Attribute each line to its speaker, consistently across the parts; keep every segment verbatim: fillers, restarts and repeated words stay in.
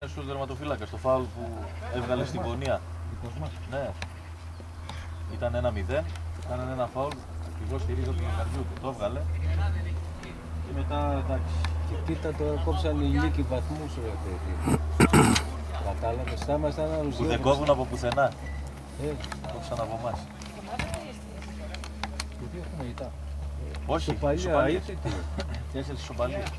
Speaker 1: Μέσος δερματοφύλακας, το φάουλ που έβγαλε στην γωνία. Ναι. Ήταν ένα μηδέν, κάνανε ένα φάουλ ακριβώς στη ρίζα του μαχαριού του. Το έβγαλε. Και μετά εντάξει.
Speaker 2: Και κοίτα τώρα κόψαν οι λύκοι βαθμούς ρε παιδί. Κατάλαβες, θα ήμασταν άλλους
Speaker 1: Που δεν κόβουν από πουθενά.
Speaker 2: Ε.
Speaker 1: Κόψαν από εμάς.
Speaker 2: Γιατί έχουμε ητά.
Speaker 1: Όχι,
Speaker 2: σοπαλία είτε τι.
Speaker 1: Τέσσερις σοπαλίες.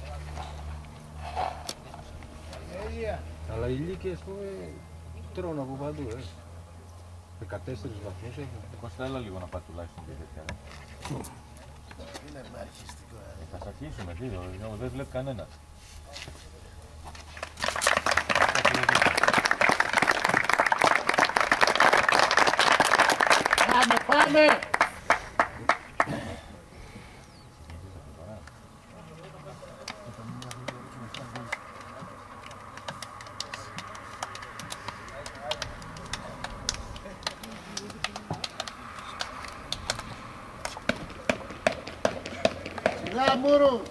Speaker 2: Αλλά οι λύκοι ας πούμε τρώνε από παντού ε. δεκατέσσερις βαθμούς έχουν.
Speaker 1: Κώστα, έλα λίγο να πάει τουλάχιστον και τέτοια.
Speaker 3: Είναι αρχιστικό.
Speaker 1: Θα σας αρχίσουμε δύο, δεν βλέπει κανένας.
Speaker 3: Πάμε, πάμε! Σιγά, Μούρου!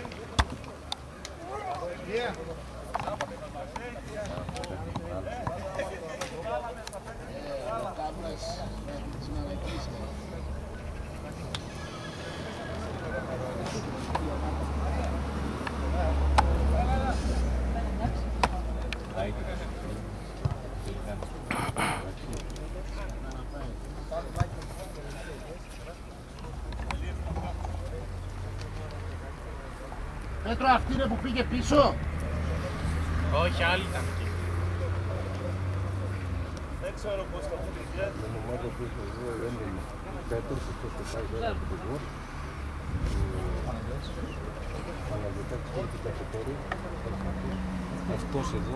Speaker 3: Πέτρο, αυτή είναι που πήγε πίσω.
Speaker 4: Όχι, άλλη ήταν εκεί.
Speaker 3: Δεν ξέρω πώς θα πήγε.
Speaker 2: Με ομάδα που είχε εδώ έντονο. Πέτρος, αυτός το πάει τώρα από το γόρ. Παναγιωτάκης τώρα την καφετέρια. Αυτός εδώ.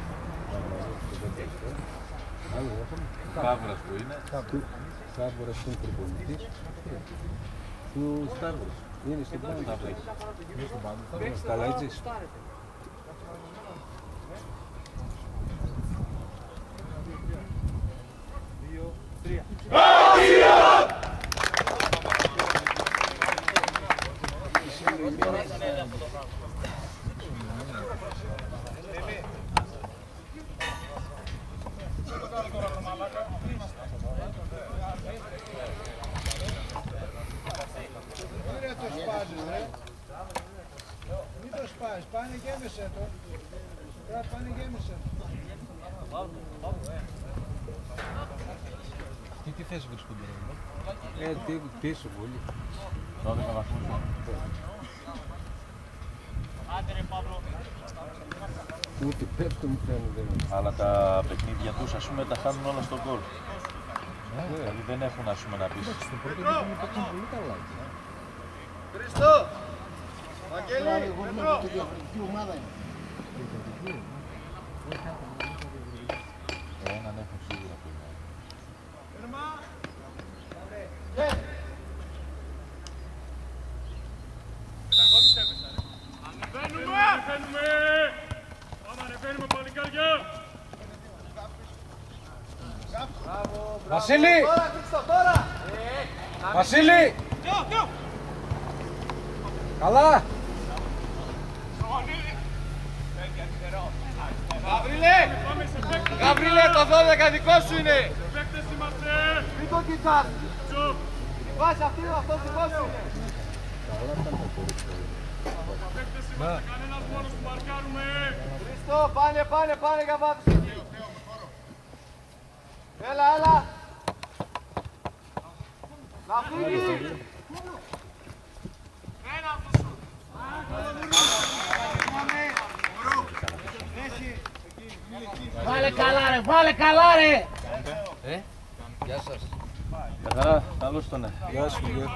Speaker 2: Άλλο έχουμε.
Speaker 1: Κάβρας που είναι.
Speaker 2: Κάβρας είναι προπονητής. Του Σταύρος. Είναι στην πάντα. Καλατζής. Δύο, τρία.
Speaker 5: Μην το σπάσεις, πάνε και έμεσε το. Πάνε και έμεσε.
Speaker 2: Τι, τι θέση βρίσκονται εδώ. Ε, τι, πίσω πολύ.
Speaker 1: δώδεκα βαθμούς.
Speaker 4: Άντε ρε Παύλο.
Speaker 2: Ούτε πέφτουν ούτε δεν.
Speaker 1: Αλλά τα παιχνίδια τους ας πούμε τα χάνουν όλα στον γκολ. Δηλαδή δεν έχουν ας πούμε να πεις.
Speaker 2: Στην πρώτη δεν παίξουν πολύ καλά.
Speaker 3: Χριστό! Βαγγέλη! Πέτρο!
Speaker 5: Τι ομάδα είναι.
Speaker 1: Έναν έχουν σίγουρα που είναι.
Speaker 4: Ανεβαίνουμε! Ανεβαίνουμε! Πάμε ανεβαίνουμε παλικάρια!
Speaker 2: Βασίλη!
Speaker 3: Τώρα, Χριστό, τώρα!
Speaker 2: Βασίλη! Καλά!
Speaker 3: Γαβρίλε! Γαβρίλε, το δώδεκα δικό σου είναι!
Speaker 4: Παίκτες είμαστε!
Speaker 3: Μην το κοιτάς!
Speaker 4: Τσοπ!
Speaker 3: Η βάση αυτή είναι αυτός δικό σου είναι!
Speaker 4: Παίκτες είμαστε! Κανένας μόνος που μαρκάρουμε!
Speaker 3: Χριστό, πάνε, πάνε, πάνε για βάθος εκεί! Έλα, έλα! Να φύγει!
Speaker 4: Ένα από σου!
Speaker 3: Βάλε καλά ρε, βάλε καλά ρε!
Speaker 2: Ε, γεια σας.
Speaker 1: Καθαρά, καλώς τον ναι.
Speaker 2: Γεια σου, γεια.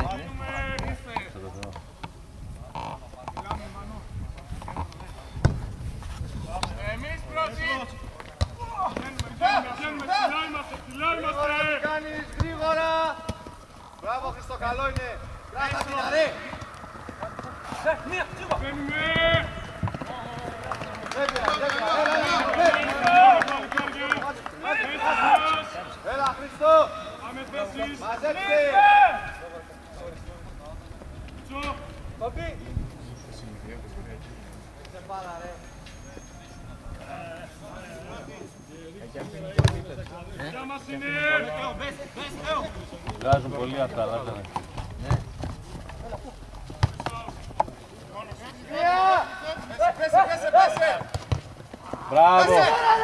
Speaker 4: Εμείς πρώτοι! Βγαίνουμε, βγαίνουμε, ψηλά είμαστε, ψηλά είμαστε!
Speaker 3: Γρήγορα, τι κάνεις, γρήγορα! Μπράβο Χριστό, καλό είναι! Κράτα την αρέ!
Speaker 4: Βγαίνουμε!
Speaker 3: Δεν πειράζει, δεν πειράζει, έλα! Έλα Χριστό!
Speaker 4: Πάμε θέσεις!
Speaker 3: Μαζέψτε!
Speaker 4: Τσοπ!
Speaker 3: Κοπή! Σε πάρα ρε!
Speaker 4: Γεια μας είναι!
Speaker 1: Βγάζουν πολύ αυτά, λάθανε.
Speaker 3: Πέσε, πέσε, πέσε!
Speaker 1: Μπράβο!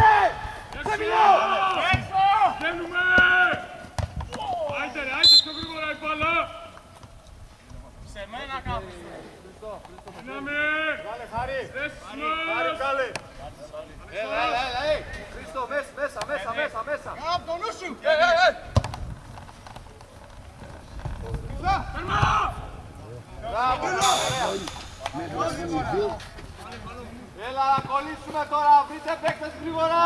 Speaker 4: Βγαίνουμε! Άιτε ρε, άιτε πιο γρήγορα η μπάλα! Σε μένα κάπου! Δύναμε!
Speaker 3: Βάλε, Χάρη!
Speaker 4: Θέσεις
Speaker 3: Χάρη,
Speaker 4: μας!
Speaker 3: βγάλε! Έλα, έλα, έλα, ε! Χρήστο, μέσα, μέσα, μέσα, μέσα, μέσα! Κάπου το νου σου! Ε, ε, ε!
Speaker 4: Τέρμα!
Speaker 3: Μπράβο, ωραία! Έλα, να κολλήσουμε τώρα, βρείτε παίκτες γρήγορα!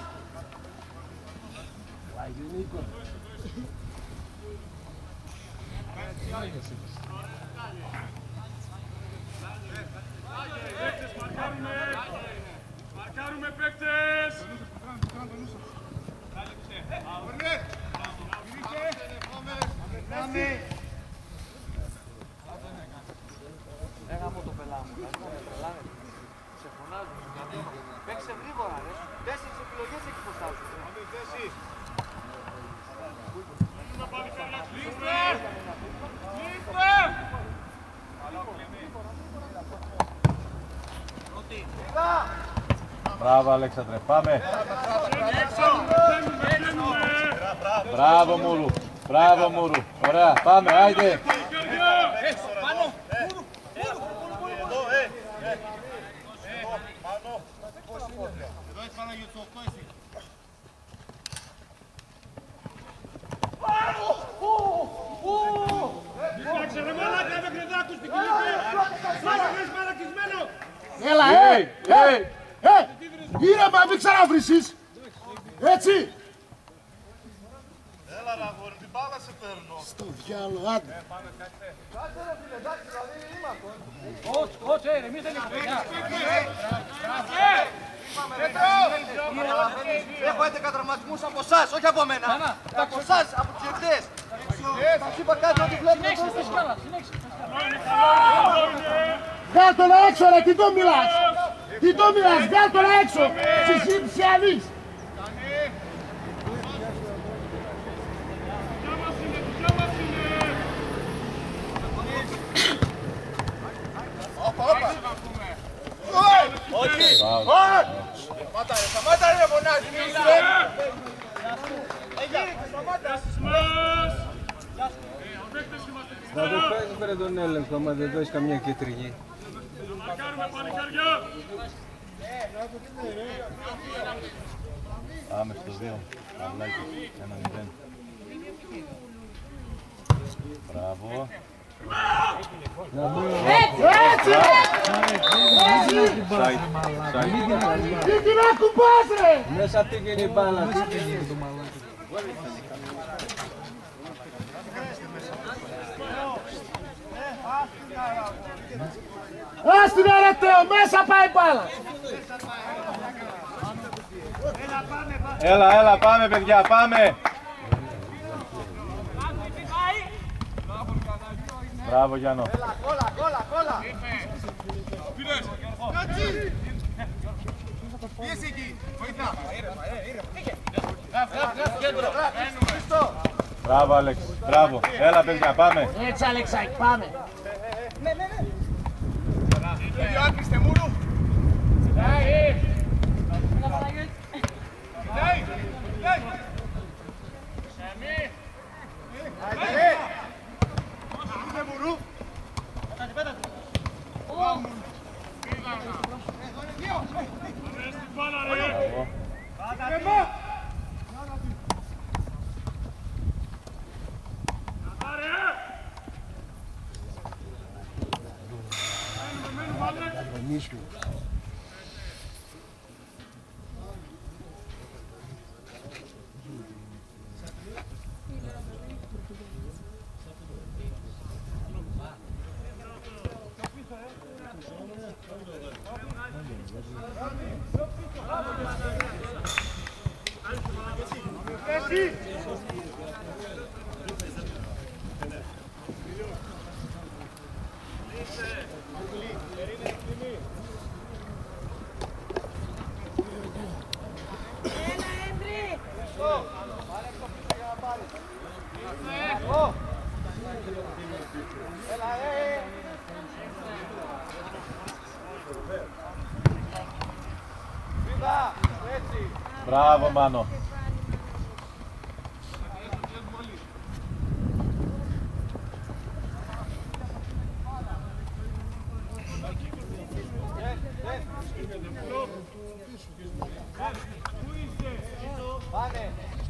Speaker 4: Παίκτες, μαρκάρουμε! Μαρκάρουμε παίκτες!
Speaker 3: Έγα μου το πελάμου, σε φωνάζουν, παίξε γρήγορα ρε, τέσσερις επιλογές έχει μπροστά σου.
Speaker 4: Να πάνε καλά, κλείστε! Κλείστε!
Speaker 1: Μπράβο, Αλέξανδρε, πάμε!
Speaker 4: Έξω! Βγαίνουμε, βγαίνουμε!
Speaker 1: Μπράβο, Μούρου! Μπράβο, Μούρου! Ωραία, πάμε, άιντε!
Speaker 4: Κοίταξε ρε μαλάκα, δεν κρεδάκου στην κλίπη! Μαλάκες μαλακισμένο!
Speaker 6: Έλα, ε! Ε! Ε! Ήρεμα, μην ξαναβρήσεις! Έτσι!
Speaker 3: Έλα ρε αγόρι, την μπάλα σε παίρνω.
Speaker 6: Στο διάλο, άντε!
Speaker 3: Κάτσε ρε φίλε, εντάξει, δηλαδή είμαι αυτό. Έχω έντεκα τραυματισμούς από εσάς, όχι από μένα. Από εσάς, από τους διαιτητές. Σας είπα κάτι ότι βλέπετε τώρα.
Speaker 6: Βγάλ' τον έξω ρε, τι το μιλάς! Τι το μιλάς, βγάλ' τον έξω! Συζήτηση αλής!
Speaker 4: Ποια μας είναι, ποια μας είναι!
Speaker 3: Όχι! Σταμάτα ρε, σταμάτα ρε, φωνάζει.
Speaker 4: Θέσεις μας! Παίκτες είμαστε
Speaker 2: Να το
Speaker 4: πιστά!
Speaker 2: παίζεις ρε τον έλεγχο, άμα δεν δώσεις καμιά κίτρινη.
Speaker 4: Μαρκάρουμε πανικάρια!
Speaker 1: Πάμε στο δύο. Αυλάκι, ένα μηδέν. Μπράβο. Σάιτ, σάιτ.
Speaker 6: Τι την ακουμπάς ρε!
Speaker 2: Μέσα πήγαινε η μπάλα, τι πήγαινε το μαλάκι.
Speaker 6: Ας την αρετέω, μέσα πάει μπάλα!
Speaker 1: Έλα, έλα, πάμε παιδιά, πάμε! Μπράβο Γιάννο.
Speaker 3: Έλα, κόλλα, κόλλα, κόλλα. Πίεση εκεί, βοηθά. Κέντρο, Χριστό.
Speaker 1: Μπράβο Άλεξ, μπράβο. Έλα παιδιά, πάμε.
Speaker 6: Έτσι Αλεξάκη, πάμε!
Speaker 3: Δύο άκριστε μούρου. Είστε μουρού.
Speaker 4: Πάμε στην μπάλα ρε!
Speaker 1: Μπράβο.
Speaker 4: Κατά ρε! Μένουμε, μένουμε Άλεξ!
Speaker 7: Έλα, Έντρη!
Speaker 1: Μπράβο Μάνο.
Speaker 3: Πάνε.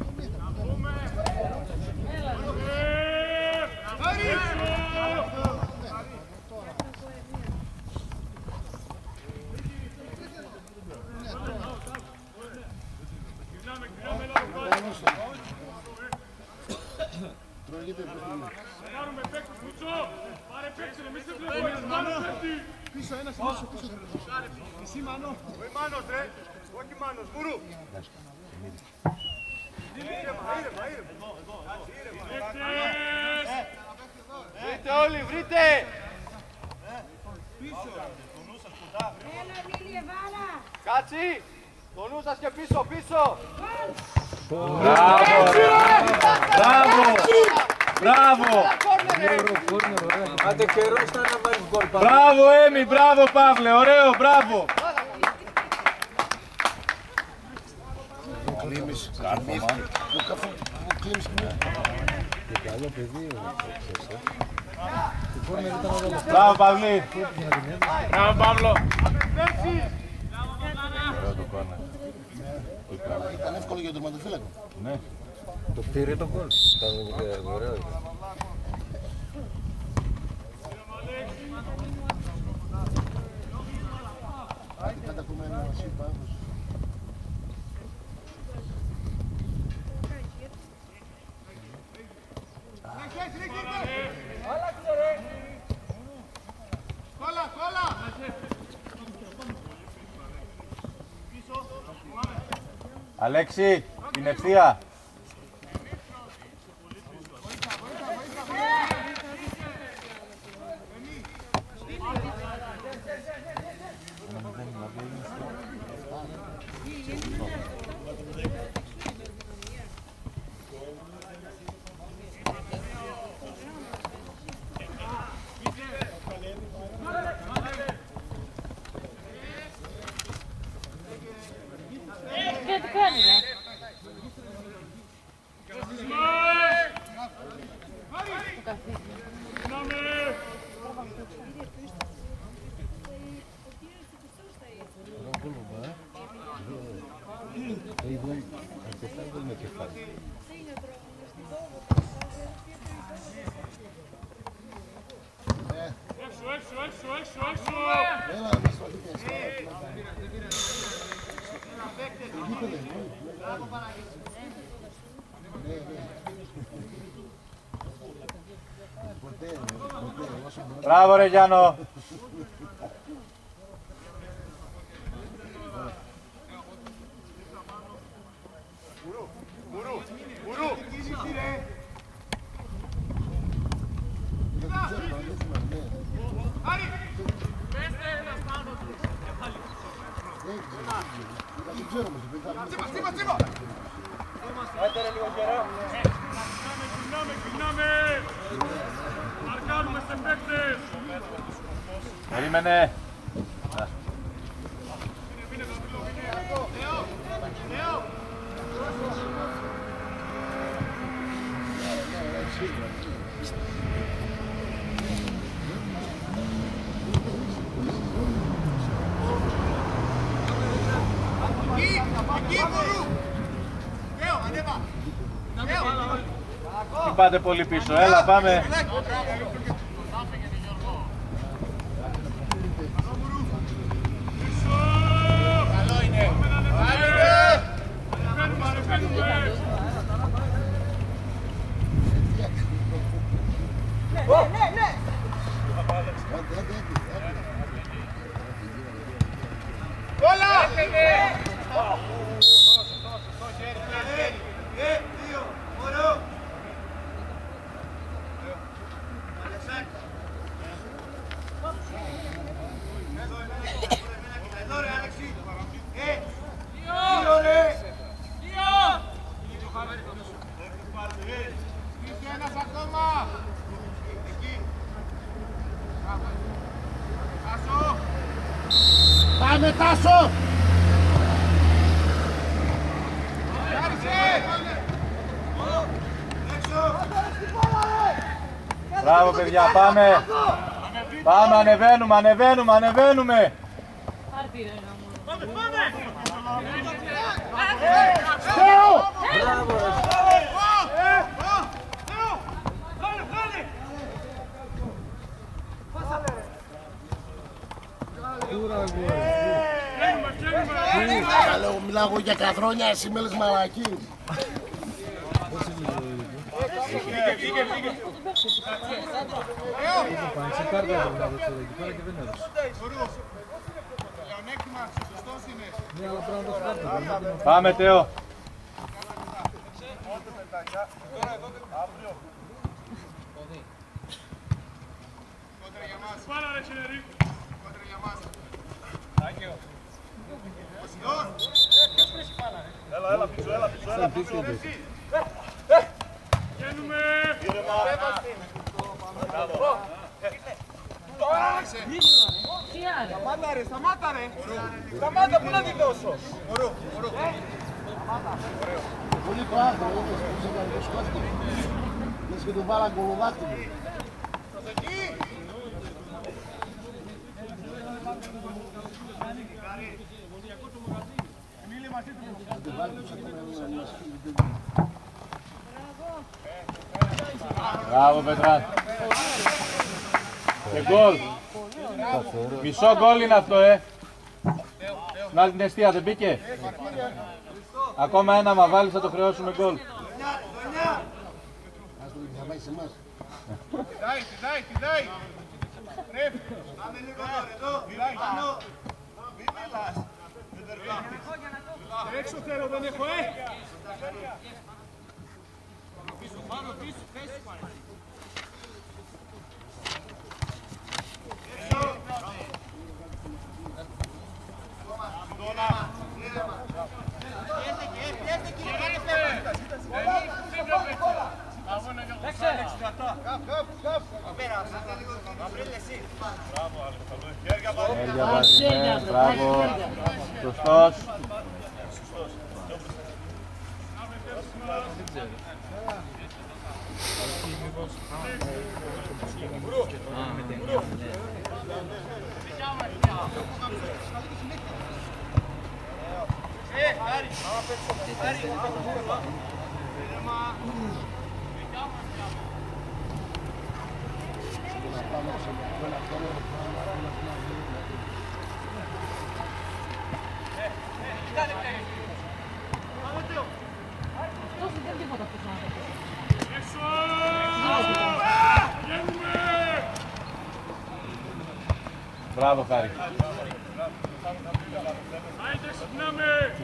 Speaker 5: Πίσω, ένας πίσω, πίσω. Εσύ Μάνο.
Speaker 4: Όχι Μάνος ρε, όχι Μάνος, Μουρού. Ήρεμα, ήρεμα, ήρεμα.
Speaker 3: Βρείτε όλοι, βρείτε!
Speaker 7: Έλα, Μίλη, Εβάνα!
Speaker 3: Κάτσι! Το νου σας και πίσω, πίσω!
Speaker 1: Μπράβο! Μπράβο! Μπράβο!
Speaker 2: Άντε καιρό ήταν να βάλεις γκολ.
Speaker 1: Μπράβο Έμι, μπράβο Παύλε, ωραίο, μπράβο!
Speaker 6: Κλείνεις.
Speaker 1: Κάρφωμα.
Speaker 6: Που κλείνεις και
Speaker 2: Και καλό παιδί ο Ξέσαι. Την κόρνερ ήταν να βάλω.
Speaker 1: Μπράβο Παυλή! Μπράβο Παύλο! Ωραίο το κόρνερ.
Speaker 6: ήταν εύκολο για τον τερματοφύλακο.
Speaker 1: Ναι.
Speaker 2: Το πήρε το γκολ. Ήταν ωραίο.
Speaker 6: Πάντα ακούμε ένα σύμπαντος.
Speaker 4: Κόλλα, κόλλα!
Speaker 1: Αλέξη, την ευθεία.
Speaker 7: Τι το κάνει, ρε.
Speaker 2: Είδαν αρκετά γκολ με κεφάλι.
Speaker 4: Έξω, έξω, έξω, έξω, έξω!
Speaker 6: Έλα, να μας φαγείτε.
Speaker 1: Μπράβο ρε Γιάννο.
Speaker 4: Μουρού, Μουρού! Άρη!
Speaker 6: Δεν ξέρω όμως, δεν
Speaker 4: Τσίπα, τσίπα, τσίπα! Κινάμε, κινάμε! Μαρκάρουμε σε παίκτες!
Speaker 1: Περίμενε.
Speaker 4: Εκεί, Μουρού! Νέο, ανέβα!
Speaker 1: Μην πάτε πολύ πίσω, έλα πάμε.
Speaker 4: Καλό είναι! Ανεβαίνουμε, ανεβαίνουμε!
Speaker 3: Ναι, ναι, ναι!
Speaker 4: Κόλλα!
Speaker 6: Πάμε Τάσο!
Speaker 1: Μπράβο παιδιά, πάμε! Πάμε, ανεβαίνουμε, ανεβαίνουμε, ανεβαίνουμε!
Speaker 4: Πάμε, πάμε!
Speaker 6: Θεό! Λέω, μιλάω για καδρόνια, εσύ με λες μαλακή.
Speaker 1: Πάμε Τέο!
Speaker 4: Πάρα ρε Σινερή! Έλα, έλα πίσω, έλα πίσω, έλα πίσω. Βγαίνουμε!
Speaker 3: Σταμάτα ρε, σταμάτα ρε! Σταμάτα, πού να τη δώσω!
Speaker 6: Πολύ το άθρο, όπως πούσε να το σκόθηκε. Λες και του βάλαν κολοδάκτυλο.
Speaker 1: Μπράβο Πετράν! Και γκολ! Μισό γκολ είναι αυτό, ε! Να άλλη την αιστεία, δεν μπήκε! Ακόμα ένα, μα βάλεις θα το χρεώσουμε γκολ!
Speaker 6: Θα πάει σε εμάς.
Speaker 4: Πηδάει, πηδάει, πηδάει! Πρέπει! Πάμε λίγο εδώ, πηδάει πάνω! Μην μιλάς! Έξω θέλω, δεν έχω, ε! Πάνω πίσω, θέση πάρε!
Speaker 1: Μπράβο! Σωστός! Μπράβο Χάρη!
Speaker 4: Άιντε, συχνάμε!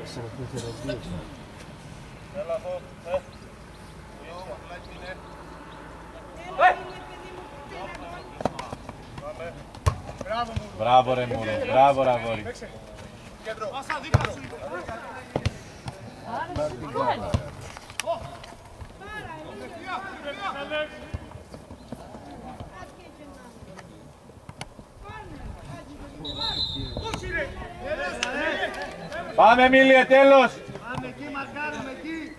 Speaker 4: Έλα εδώ, ε!
Speaker 1: Μπράβο ρε Μούρο, μπράβο ρε αγόρι!
Speaker 4: Πάσα δίπλα σου!
Speaker 1: Πάμε Μίλιε, τέλος!
Speaker 4: Πάμε εκεί, μαρκάρουμε εκεί!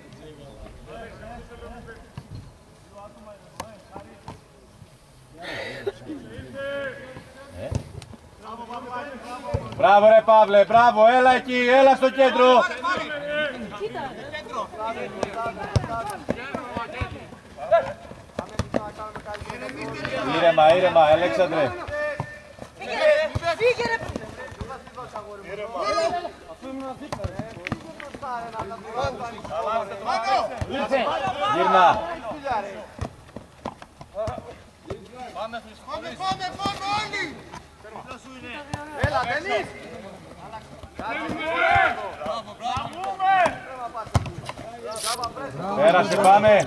Speaker 1: Μπράβο ρε Παύλε, μπράβο, έλα εκεί, έλα στο κέντρο! Ήρεμα, ήρεμα, Αλέξανδρε!
Speaker 7: Φύγε ρε!
Speaker 1: Γυρνά!
Speaker 4: Πάμε, πάμε, πάμε όλοι!
Speaker 3: Έλα, Δενής!
Speaker 1: Πέρασε, πάμε!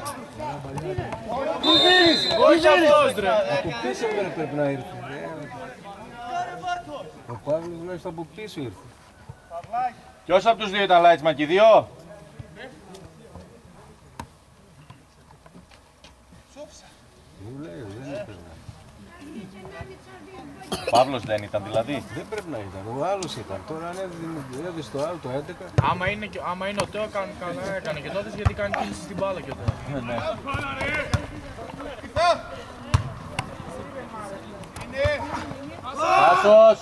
Speaker 2: Από πίσω πρέπει να ήρθε. Ο Παύλος τουλάχιστον από πίσω ήρθε.
Speaker 1: Ποιος από τους δύο ήταν Λάιτσμαν και οι δύο?
Speaker 2: Μου λέει, δεν έπαιρνα.
Speaker 1: Παύλος δεν ήταν δηλαδή.
Speaker 2: Δεν πρέπει να ήταν, ο άλλος ήταν. Τώρα αν έδωσε το άλλο το έντεκα.
Speaker 3: Άμα είναι, άμα είναι ο Τέο, κάνει καλά έκανε και τότε γιατί κάνει κίνηση στην μπάλα και ο Τέο.
Speaker 1: Ναι, ναι. Πάσος!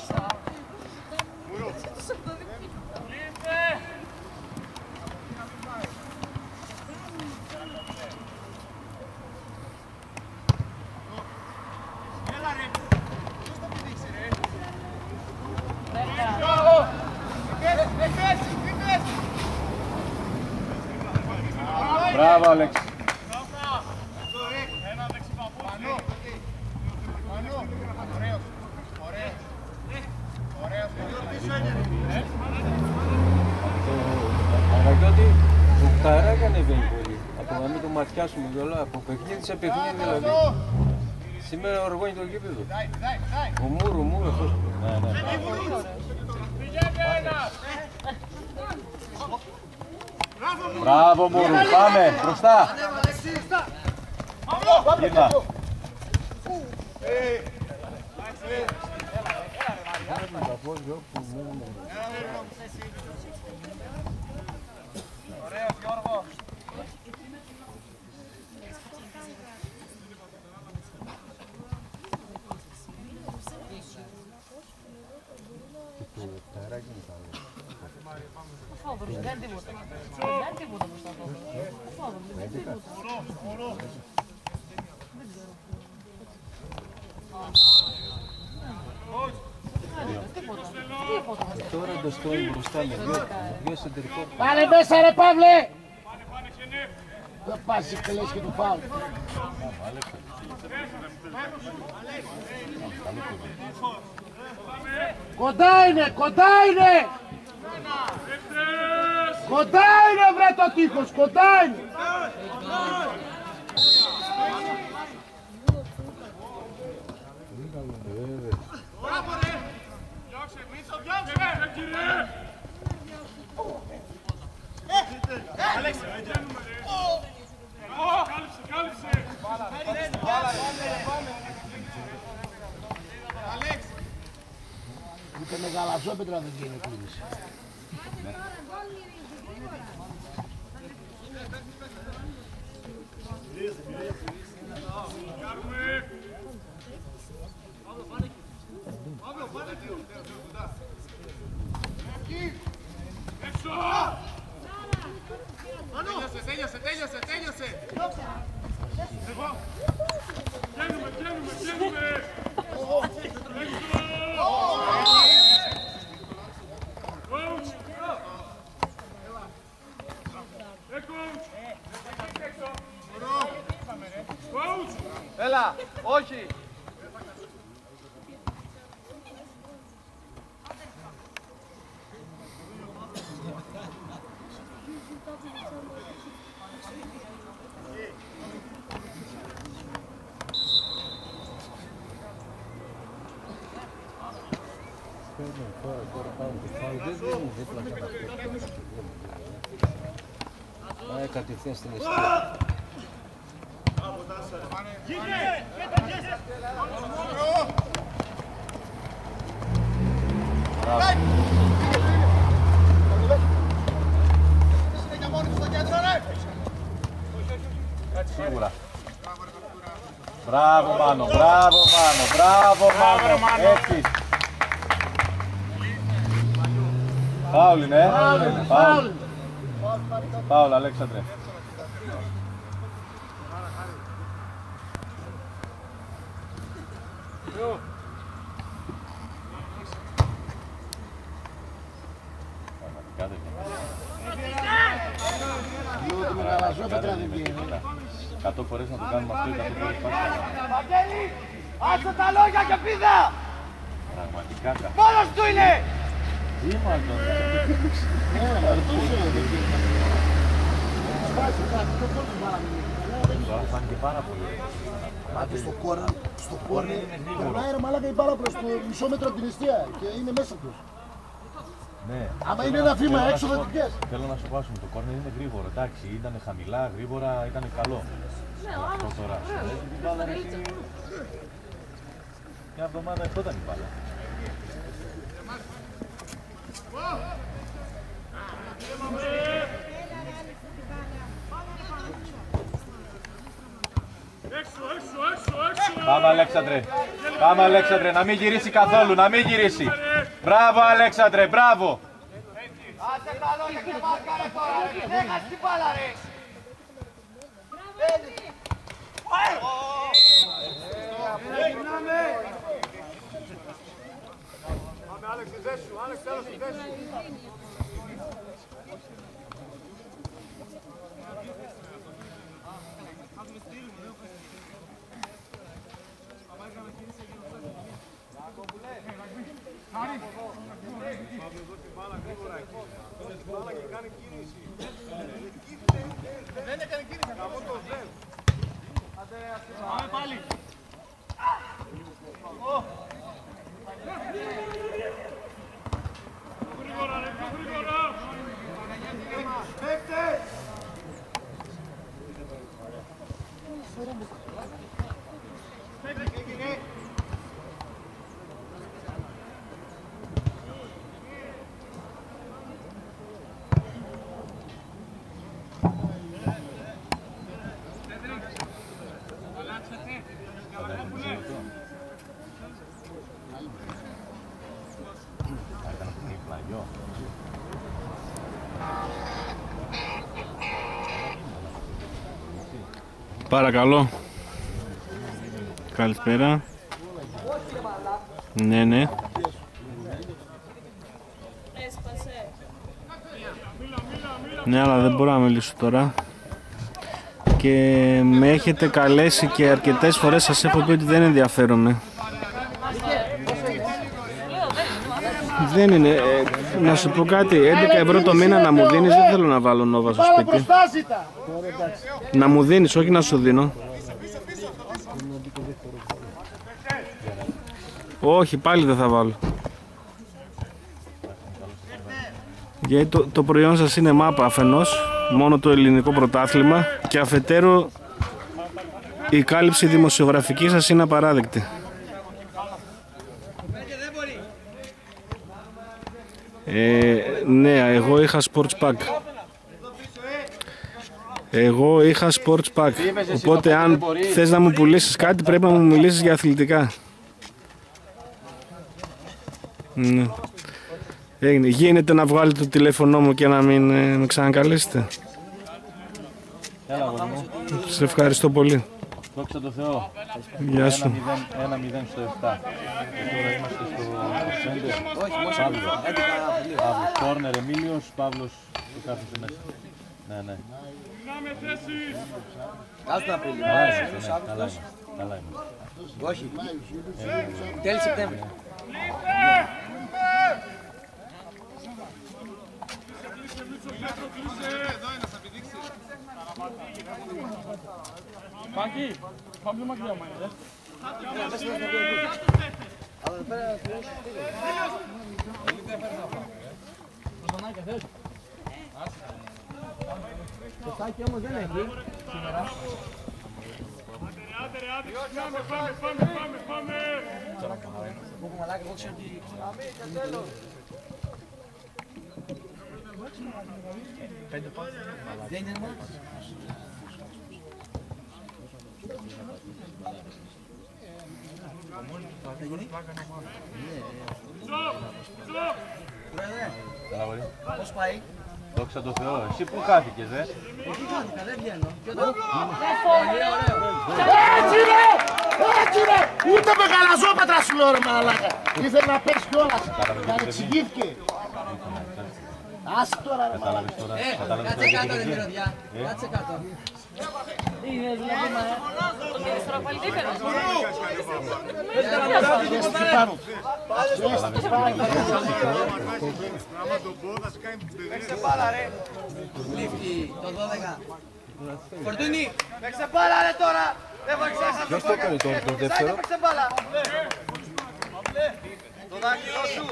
Speaker 1: Μπράβο, Αλέξη.
Speaker 2: Παναγιώτη, το Καράκα ανεβαίνει πολύ. Από να μην το ματιάσουμε κιόλα, από παιχνίδι σε παιχνίδι δηλαδή. Σήμερα οργώνει το γήπεδο. Ο Μούρου, ο Μούρου αυτός.
Speaker 1: Ναι, ναι. Μπράβο Μούρου, πάμε, μπροστά. Γύρνα.
Speaker 4: Ωραίος Γιώργο.
Speaker 7: Φόβρος, δεν τίποτα. Δεν τίποτα μπροστά από αυτό. Φόβρος, δεν τίποτα. Δεν ξέρω. Τίποτα. Τίποτα.
Speaker 2: Τώρα το στόλι μπροστά με δυο εσωτερικό.
Speaker 6: Πάνε μέσα ρε Παύλε! Δεν πας και λες και του φάουλ. Κοντά είναι, κοντά είναι! Κοντά είναι βρε το τείχος, κοντά είναι!
Speaker 4: Μπράβο ρε! Διώξε, Μίτσο, διώξε! Αλέξη! Κάλυψε, κάλυψε! Αλέξη!
Speaker 6: Ούτε με γαλαζόπετρα δεν γίνει κλίνηση.
Speaker 4: Τέλειωσε, τέλειωσε, τέλειωσε, τέλειωσε!
Speaker 8: Βγαίνουμε, βγαίνουμε, βγαίνουμε! Coach! Ε, coach! Coach!
Speaker 3: Έλα, όχι!
Speaker 2: Πάει κατευθείαν στην αιστεία.
Speaker 1: Σίγουρα. Μπράβο Μάνο, μπράβο Μάνο, μπράβο Μάνο, έτσι. Φάουλ είναι, φάουλ. Φάουλ, Αλέξανδρε. Πραγματικά δεν
Speaker 6: Ούτε με γαλαζόπετρα δεν βγαίνει.
Speaker 1: εκατό φορές να το κάνουμε αυτό, εκατό φορές πάλι.
Speaker 3: Βαγγέλη, άσε τα λόγια και πήδα!
Speaker 1: Πραγματικά κα.
Speaker 3: Μόνος του είναι!
Speaker 1: Ήμαρτον. Τώρα φάνηκε πάρα πολύ.
Speaker 6: Πάτε στο κόρνερ, στο κόρνερ, περνάει ρε μαλάκα η μπάλα προς το μισό μέτρο από την αιστεία και είναι μέσα τους.
Speaker 1: Ναι.
Speaker 6: Άμα είναι ένα βήμα έξω δεν την πιάσει.
Speaker 1: Θέλω να σου πω, το κόρνερ είναι γρήγορο, εντάξει, ήταν χαμηλά, γρήγορα, ήταν καλό.
Speaker 7: Ναι, ο
Speaker 1: Αυτό
Speaker 7: άλλος,
Speaker 1: τώρα.
Speaker 7: ωραίος.
Speaker 1: Την μπάλα, ρε,
Speaker 7: Γρήγορα.
Speaker 1: Μια εβδομάδα ερχόταν η μπάλα. Πάμε Αλέξανδρε, πάμε Αλέξανδρε, να μην γυρίσει καθόλου, να μην γυρίσει. Μπράβο Αλέξανδρε, μπράβο.
Speaker 3: Άσε καλό και μάρκαρε τώρα, ρε, δεν χάσει την μπάλα ρε.
Speaker 4: Πάμε Άλεξ, στη θέση σου, Άλεξ, τέλος στη θέση σου. Δεν έκανε κίνηση, από το δεν. Πάμε πάλι.
Speaker 8: Γρήγορα ρε, πιο γρήγορα!
Speaker 4: Παίκτες!
Speaker 9: Παρακαλώ. Καλησπέρα. Ναι, ναι. Ναι, αλλά δεν μπορώ να μιλήσω τώρα. Και με έχετε καλέσει και αρκετές φορές σας έχω πει ότι δεν ενδιαφέρομαι. Δεν είναι. Ε, να σου πω κάτι, έντεκα ευρώ το μήνα να μου δίνεις, δεν θέλω να βάλω Νόβα στο σπίτι. Να μου δίνεις, όχι να σου δίνω. Όχι, πάλι δεν θα βάλω. Γιατί το, το προϊόν σας είναι μάπα αφενός, μόνο το ελληνικό πρωτάθλημα, και αφετέρου η κάλυψη δημοσιογραφική σας είναι απαράδεκτη. Ε, ναι, εγώ είχα sports pack. Εγώ είχα sports pack. Οπότε αν θες να μου πουλήσεις κάτι πρέπει να μου μιλήσεις για αθλητικά. Ναι. Έγινε. Γίνεται να βγάλετε το τηλέφωνό μου και να μην ε, με ξανακαλέσετε. Σε ευχαριστώ πολύ.
Speaker 1: Δόξα τω Θεώ.
Speaker 9: Γεια σου.
Speaker 1: ένα μηδέν στο επτά. Και τώρα είμαστε στο Σέντερ. Παύλος Κόρνερ, Εμίλιος, Παύλος που κάθεται μέσα. Ναι, ναι.
Speaker 3: Κάτω τον Απρίλιο.
Speaker 1: Καλά είμαστε. Καλά είμαστε.
Speaker 3: Όχι. Τέλη Σεπτέμβρη.
Speaker 8: Μάκη, πάμε μακριά μου, ρε.
Speaker 3: Σωστάκι όμως δεν έχει σήμερα.
Speaker 8: Άντε ρε, άντε, πάμε, πάμε, πάμε, πάμε, πάμε.
Speaker 3: Πού μαλάκα, εγώ ξέρω ότι... Δεν είναι μόνο. Πώς πάει?
Speaker 1: Δόξα τω Θεώ. Εσύ που χάθηκες, ε?
Speaker 3: Εκεί χάθηκα, δεν βγαίνω.
Speaker 6: Έτσι ρε! Έτσι ρε! Ούτε με γαλαζόπατρα σου λέω ρε μαλάκα. Ήθελε να παίξει κιόλας. Παρεξηγήθηκε. Άσε τώρα ρε μαλάκα.
Speaker 1: Κατάλαβες τώρα.
Speaker 3: Ε, κάτσε κάτω ρε μυρωδιά. Κάτσε κάτω.
Speaker 7: Είδες δηλαδή ότι είναι τώρα πάλι δίπερα.
Speaker 6: Πες τι πάνω.
Speaker 4: Άμα τον πω θα σου κάνει την παιδεία.
Speaker 3: Παίξε μπάλα ρε. Λίφτη το δώδεκα. Φορτούνι, παίξε μπάλα ρε τώρα. Δεν βοηθάς αυτό.
Speaker 2: Ποιος το έκανε τώρα το δεύτερο?
Speaker 3: Παίξε μπάλα. Το δάχτυλό σου.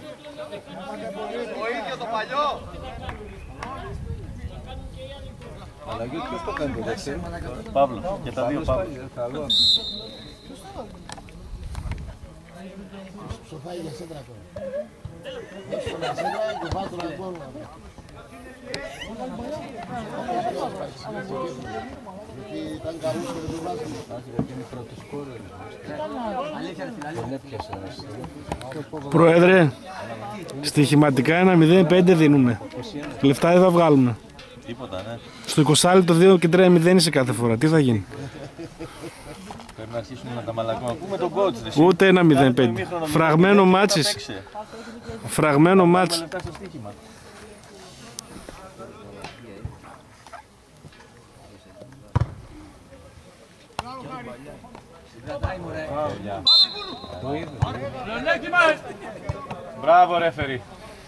Speaker 3: Το ίδιο το παλιό.
Speaker 2: Αλλαγή, ποιος το κάνει το δεύτερο?
Speaker 1: Παύλο. Και τα δύο Παύλο.
Speaker 2: Καλό.
Speaker 6: Ψοφάει για σέντρα τώρα. Δώσε τον σέντρα και βάλ' τον αγκόνο. Γιατί ήταν καλούς και δεν το βάζαμε.
Speaker 2: Γιατί είναι πρώτο σκόρ. Δεν έπιασε.
Speaker 9: Πρόεδρε, στοιχηματικά ένα μηδέν πέντε δίνουμε. Λεφτά δεν θα βγάλουμε.
Speaker 1: Τίποτα, ναι.
Speaker 9: Στο είκοσι το δύο και τρία μηδέν σε κάθε φορά. Τι θα γίνει?
Speaker 1: Πρέπει να αρχίσουμε να τα μαλακούμε. Πούμε τον coach.
Speaker 9: Ούτε ένα μηδέν πέντε. Φραγμένο μάτσις. Φραγμένο μάτς.
Speaker 1: Μπράβο ρέφερι.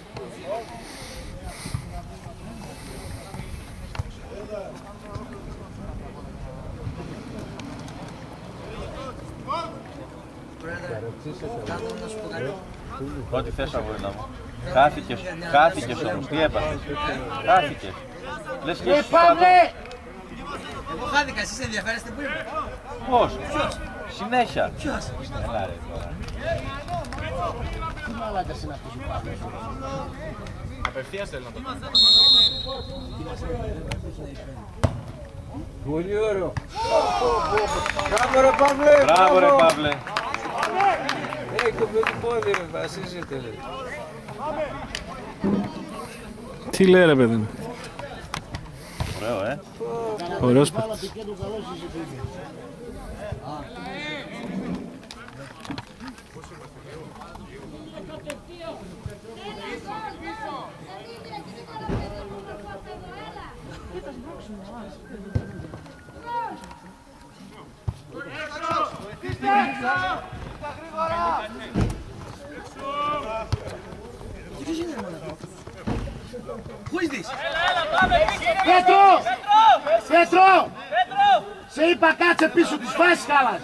Speaker 1: Ό,τι θες αγόρινα μου. Χάθηκες, χάθηκες όμως, τι έπαθες? Χάθηκες. Λες και
Speaker 6: Ε, πάμε!
Speaker 3: Εγώ χάθηκα, εσείς ενδιαφέρεστε που είμαι.
Speaker 1: Πώς? Συνέχεια.
Speaker 3: Ποιος?
Speaker 1: Έλα ρε τώρα.
Speaker 6: Τι μαλάκας είναι αυτός ο Παύλος?
Speaker 8: Απευθείας θέλει να το κάνει.
Speaker 2: Πολύ ωραίο. Μπράβο ρε Παύλε.
Speaker 1: Μπράβο ρε Παύλε.
Speaker 2: Έχει το πρώτο πόδι ρε, βασίζεται ρε.
Speaker 9: Τι λέει ρε παιδί μου?
Speaker 1: Ωραίο, ε.
Speaker 9: Ωραίος παίκτης.
Speaker 6: Πέτρο! Πέτρο! Σε είπα κάτσε πίσω της φάσης χάλας!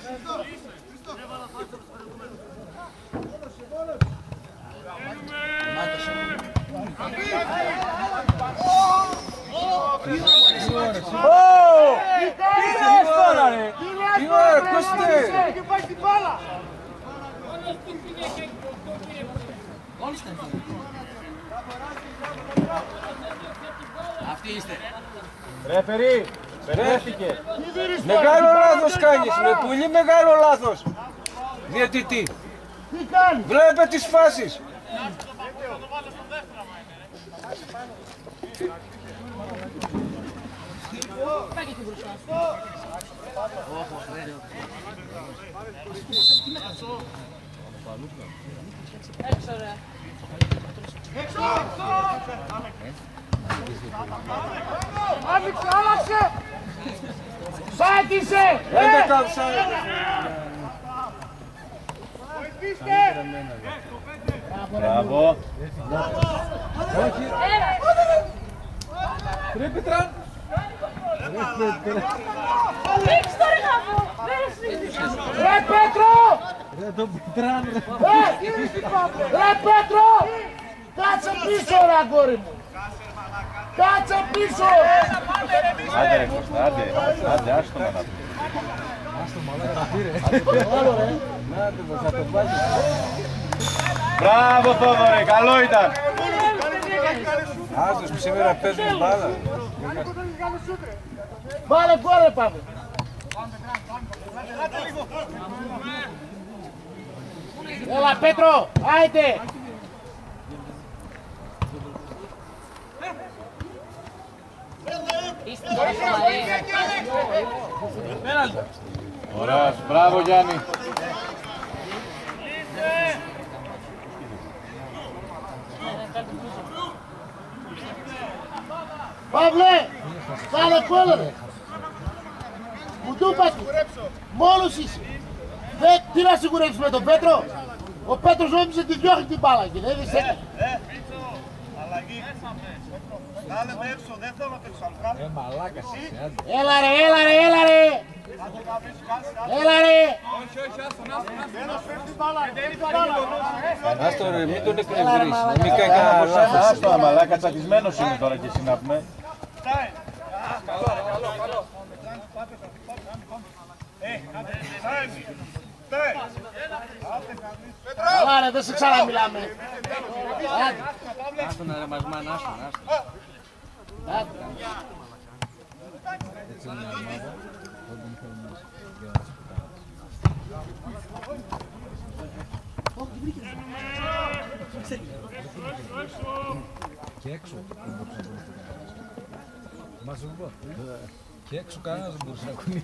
Speaker 2: Τι λες τώρα ρε! Τι ώρα, ακούστε!
Speaker 6: Και πάει την μπάλα!
Speaker 3: Αυτοί είστε.
Speaker 1: Ρέφερι, μπερδεύτηκε.
Speaker 2: Μεγάλο λάθος κάνεις, με πολύ μεγάλο λάθος. Διαιτητή.
Speaker 6: Τι κάνει!
Speaker 2: Βλέπε τις φάσεις.
Speaker 7: Έξω ρε.
Speaker 6: Άνοιξε, άλλαξε! Σάτισε!
Speaker 2: Δεν το κάψα.
Speaker 1: Μπράβο.
Speaker 2: Πρέπει τραν.
Speaker 7: Ρίξ' το ρε γάμο!
Speaker 6: Ρε Πέτρο!
Speaker 2: Ρε τον Πιτράν ρε.
Speaker 6: Ρε Πέτρο! Κάτσε πίσω ρε αγόρι μου! Κάτσε πίσω!
Speaker 1: Άντε ρε Κώστα, άντε. Άντε, άστο να τα πει.
Speaker 6: Άλλο ρε!
Speaker 2: Να το θα το πάει.
Speaker 1: Μπράβο Θόδωρε, καλό ήταν.
Speaker 2: Άστος που σήμερα παίζουν μπάλα.
Speaker 6: Βάλε κόρε πάμε! Έλα Πέτρο! Άιτε!
Speaker 7: Είστε τώρα σοβαροί.
Speaker 1: Ωραίος, μπράβο Γιάννη.
Speaker 6: Παύλε! Κάνε κόλλο ρε! Μου το είπα του! Μόνος είσαι! Δε, τι να σιγουρεύεις με τον Πέτρο! Ο Πέτρος νόμιζε τη διώχνει την μπάλα και δεν είσαι έκανε!
Speaker 4: Αλλαγή. Κάνε με έξω, δεν θέλω να παίξω αλφρά.
Speaker 2: Ε μαλάκας είσαι, άντε.
Speaker 6: Έλα ρε, έλα ρε, έλα ρε! Έλα ρε!
Speaker 4: Ένας παίρνει την μπάλα, δεν είναι μπάλα.
Speaker 2: Άστο ρε, μην τον εκνευρείς. Μην κάνει κανένα λάθος.
Speaker 1: Άστο αμαλάκα, τσακισμένος είναι τώρα και εσύ να πούμε.
Speaker 4: Καλό, καλό, καλό. Ε, Σάιμι.
Speaker 6: Καλά ρε, δεν σε ξαναμιλάμε.
Speaker 3: Άστον ρε Μασμάν, άστον, άστον.
Speaker 2: Έτσι είναι μια ομάδα, όταν θέλουμε για να σπιτάξει. Και έξω δεν μπορούσε να κουνήσει. Μας σου πω. Και έξω κανένας δεν μπορούσε να κουνήσει.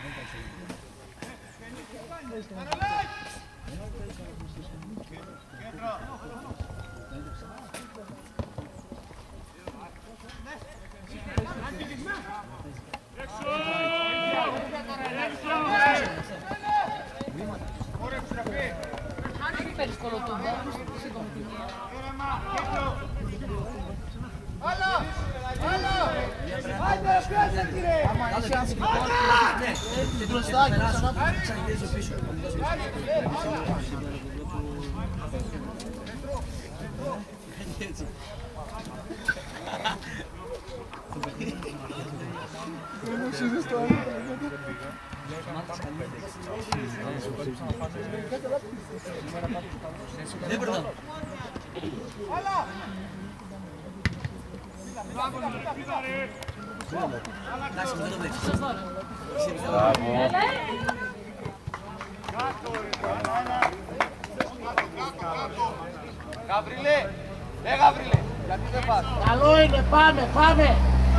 Speaker 3: Γαβρίλε, ε Γαβρίλε, γιατί δεν πας.
Speaker 6: Καλό είναι, πάμε, πάμε.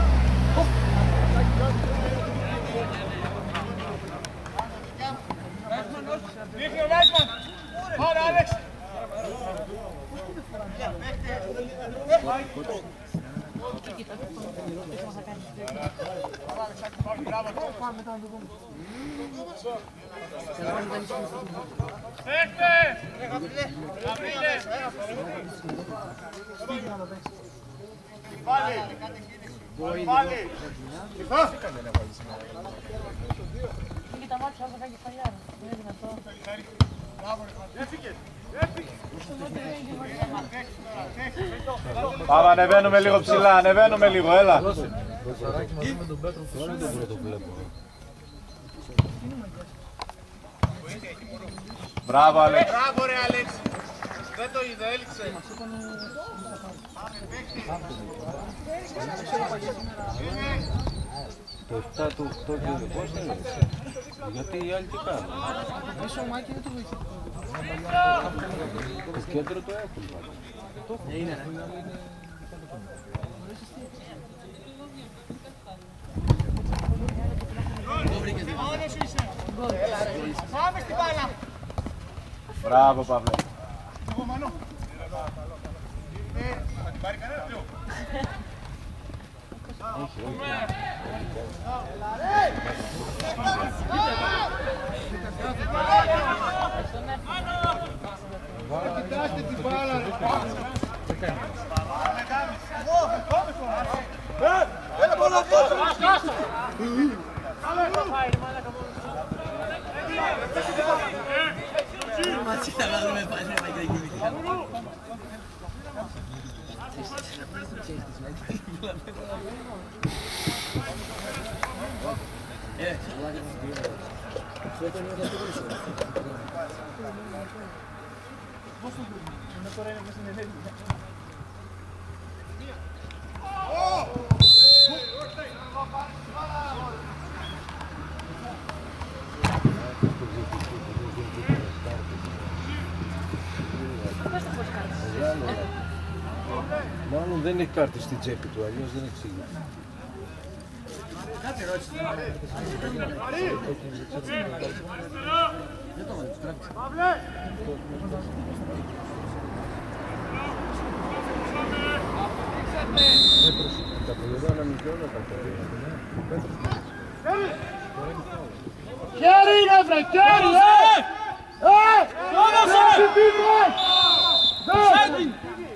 Speaker 4: Δείχνει ο Βάισμαν. Πάρε Άλεξ.
Speaker 7: Κοίτα μάτια όσο κάνει κεφαλιά. Είναι δυνατό.
Speaker 1: Πάμε, ανεβαίνουμε λίγο ψηλά, ανεβαίνουμε λίγο, έλα.
Speaker 2: Ρωσαράκι μαζί με τον Πέτρο Φυσού δεν πρώτο βλέπω.
Speaker 1: Μπράβο, Αλέξη.
Speaker 4: Μπράβο ρε Αλέξη. Δεν το είδε, έλειξε.
Speaker 2: Το επτά του οκτώ και το πώς είναι. Γιατί οι άλλοι τι κάνουν.
Speaker 7: Πίσω ο Μάκη δεν το βοηθήσει.
Speaker 2: Το κέντρο το έχουν πάρει.
Speaker 3: Είναι ρε.
Speaker 4: Πάμε στην μπάλα.
Speaker 1: Μπράβο, Παύλε.
Speaker 4: Θα την πάρει κανένα πιο.
Speaker 6: Κοιτάστε την μπάλα ρε.
Speaker 4: Έλα μόνο αυτό.
Speaker 2: Μάλλον δεν έχει κάρτη στην τσέπη του, αλλιώς δεν εξηγεί.
Speaker 3: Κάτι ερώτηση. Δεν το βάλεις, τράβηξε.
Speaker 2: Τα πληρώναμε και όλα τα πληρώναμε.
Speaker 6: Χέρι είναι βρε, χέρι, ε! Ε! Δώσε! Δώσε!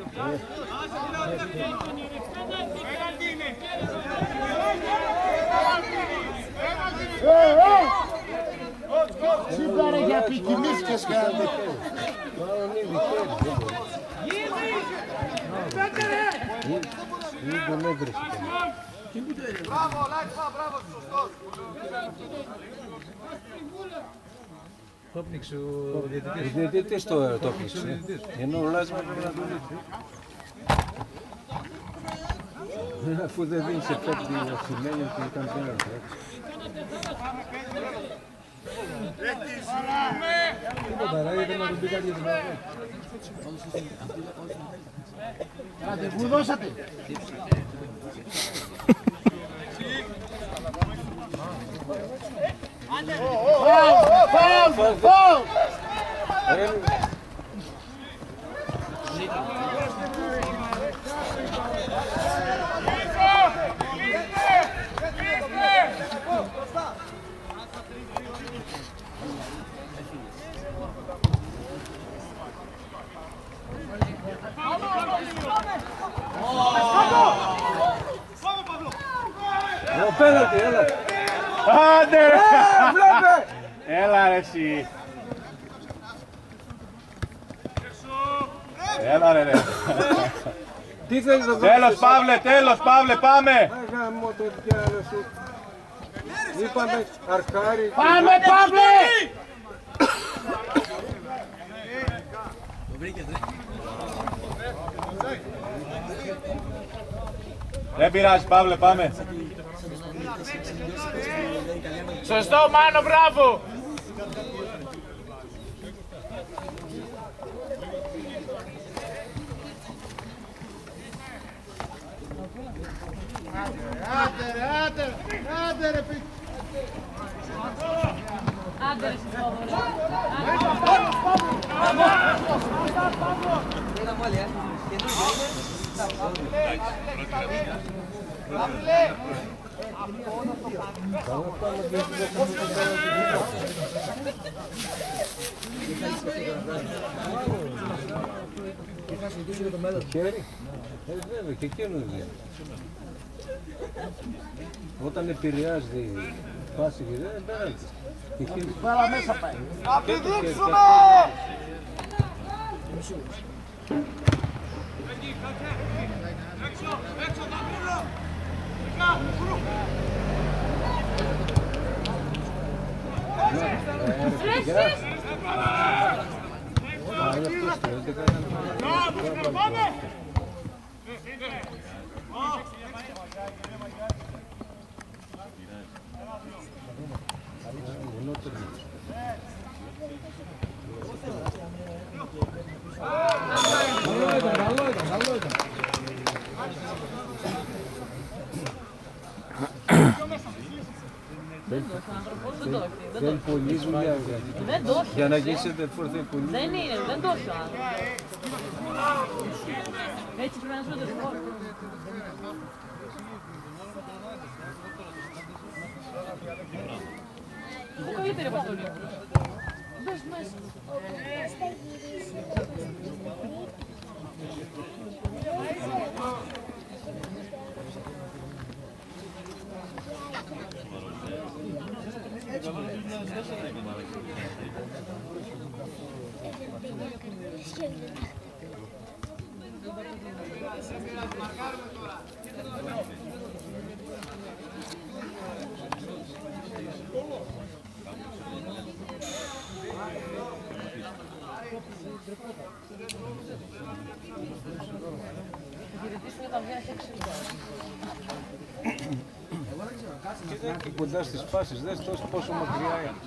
Speaker 6: Ε, ε! Σύμπαρε για πικιμίσκες κάνετε.
Speaker 2: Μάλλον ήδη χέρι. Ήδη τον έβρισε.
Speaker 4: Μπράβο, Λάιτσμα, μπράβο, σωστός.
Speaker 5: Το πνίξει ο διαιτητής.
Speaker 2: Ο διαιτητής το, το πνίξει. Ενώ ο Λάσμα πρέπει να το δείξει. Αφού δεν δίνει σε παίκτη, σημαίνει ότι ήταν πέναλτι.
Speaker 5: Τίποτα, ρε, ήθελα να του πει κάτι για την αγώνα.
Speaker 6: Ραντεβού δώσατε. Φάουλ, φάουλ, φάουλ.
Speaker 2: Ο πέναλτι, έλα.
Speaker 1: Άντε ρε!
Speaker 2: Βλέπε!
Speaker 1: Έλα ρε εσύ! Έλα ρε ρε!
Speaker 2: Τι θέλεις να δώσεις?
Speaker 1: Τέλος Παύλε, τέλος Παύλε, πάμε!
Speaker 2: Άγα μου το διάλο σου. Είπαμε αρχάρι.
Speaker 6: Πάμε Παύλε!
Speaker 1: Δεν πειράζει Παύλε, πάμε!
Speaker 3: Σωστό, Μάνο, μπράβο!
Speaker 6: Άντε ρε, άντε ρε, άντε ρε πι...
Speaker 7: Άντε ρε Σιφόδωρο.
Speaker 2: Χέρι. Ε, βέβαια, και εκείνο είναι. Όταν επηρεάζει η πάση και δεν πέρασε.
Speaker 6: Πέρα μέσα πάει.
Speaker 3: Να πηδήξουμε!
Speaker 2: Δεν πολύ δουλειά
Speaker 7: Δεν το έχει.
Speaker 2: για να γίνετε φορθέ πολύ.
Speaker 7: Δεν είναι, δεν το έχει ο άνθρωπος. Έτσι πρέπει να σου το σκορ. Το καλύτερο Παστολή. Μπες μέσα.
Speaker 2: Κοίτα εκεί κοντά στις φάσεις, δες τόσο πόσο μακριά είναι.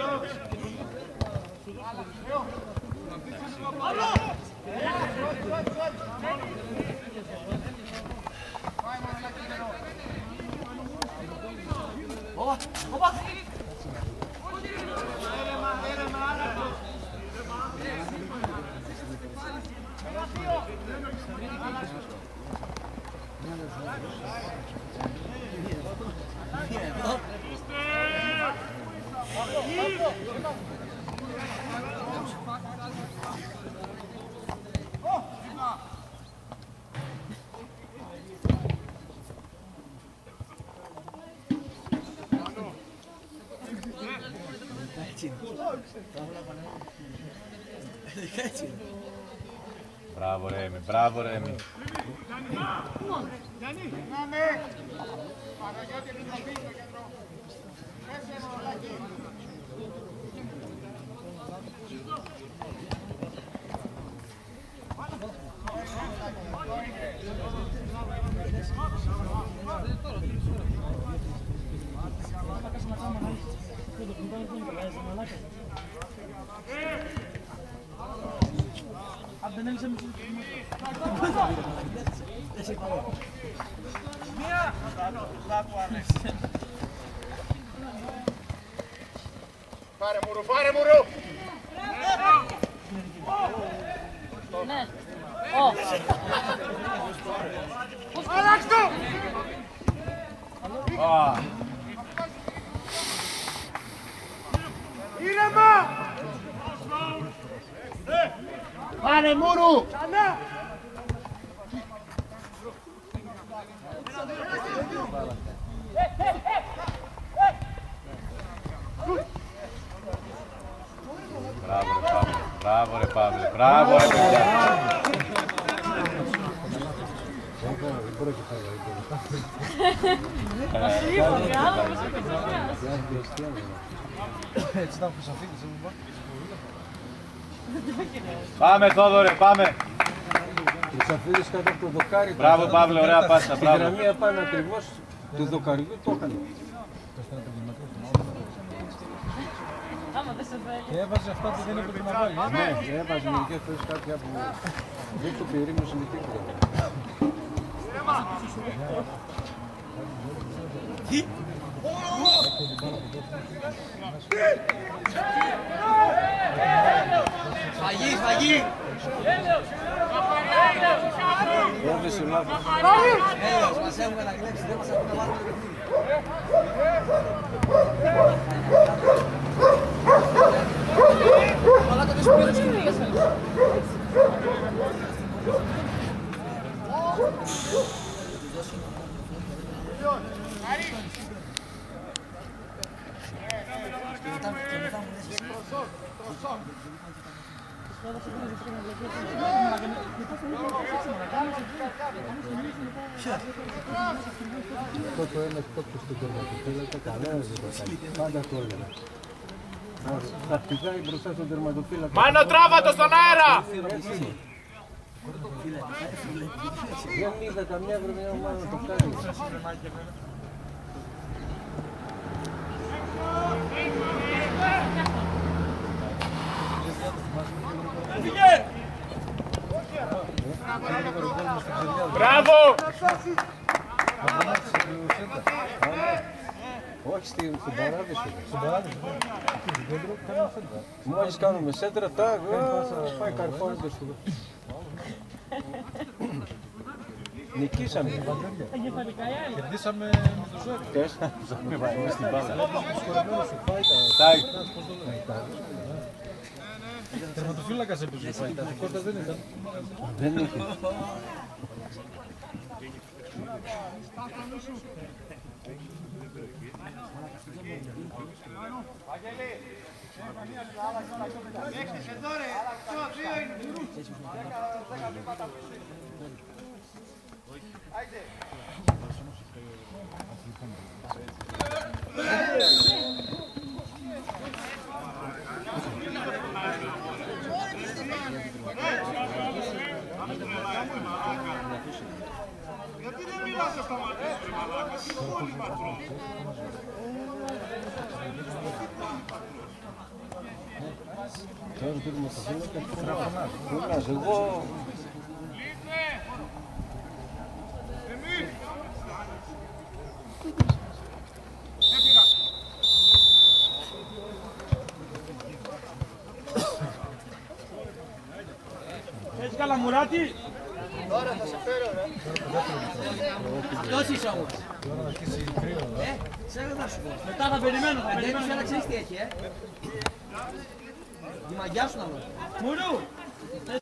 Speaker 1: Μπράβο Ρέμι, μπράβο Ρέμι.
Speaker 4: Πάρε μουρου, πάρε μουρου!
Speaker 7: Ναι. Ω.
Speaker 4: Αλλάξ' το! Ήρεμα!
Speaker 6: Πάρε μουρου!
Speaker 1: Μπράβο ρε Παύλε, μπράβο ρε Παύλε, μπράβο ρε παιδιά. Πάμε Θόδωρε, πάμε.
Speaker 2: Χρυσαφίδης κάτω από το δοκάρι.
Speaker 1: Μπράβο Παύλε, ωραία πάσα,
Speaker 2: στην
Speaker 1: μπράβο.
Speaker 2: γραμμή απάνω ακριβώς του δοκαριού το έκανε.
Speaker 7: Άμα δεν σε θέλει.
Speaker 5: Και έβαζε αυτά που δεν έπρεπε να βάλει.
Speaker 2: Ναι, έβαζε μερικές φορές κάποια που δεν το περίμενε με τίποτα.
Speaker 3: Φαγή, φαγή!
Speaker 2: Έδεσε λάθος.
Speaker 3: Έλεος, μας έχουμε να κλέψει, δεν μας έχουν να βάλουμε το παιχνίδι.
Speaker 7: Αλλά το δεν σου πήρε στην λίγα σας.
Speaker 2: Αυτό το ένα κόψε στην τερματοφύλακα, κανένας δεν το κάνει. Πάντα το έλεγα. Θα χτυπάει μπροστά στον τερματοφύλακα.
Speaker 8: Μάνο, τράβα το στον αέρα!
Speaker 2: Δεν είδα καμιά βρεμιά ομάδα να το κάνει.
Speaker 8: Μπράβο!
Speaker 2: Όχι στην παράδειση. Στην παράδειση. Μόλις κάνουμε σέντρα, τάγ, πάει καρφώνεται στο... Νικήσαμε.
Speaker 5: Κερδίσαμε με το ζόρι.
Speaker 2: Τέσσερα.
Speaker 1: Στην μπάλα.
Speaker 5: Τάι. Τερματοφύλακας έπαιζε. Ο Κώστας δεν ήταν.
Speaker 2: Δεν είχε.
Speaker 4: Έχεις εδώ ρε, αυτό, δύο είναι. Άιντε. Γιατί δεν μιλάς στο σταματήσεις ρε μαλάκα, τι κόλλημα τρως.
Speaker 2: Τώρα το τερματοφύλακα και φωνάζει. Εγώ...
Speaker 5: Έτσι Καλαμουράτη.
Speaker 4: Τώρα θα σε φέρω ρε.
Speaker 3: Αυτός είσαι όμως. Ε, ξέρω να σου πω. Μετά θα περιμένω, θα περιμένω. Δεν ξέρεις τι έχει, ε. Η μαγιά σου να δω. Μουρού.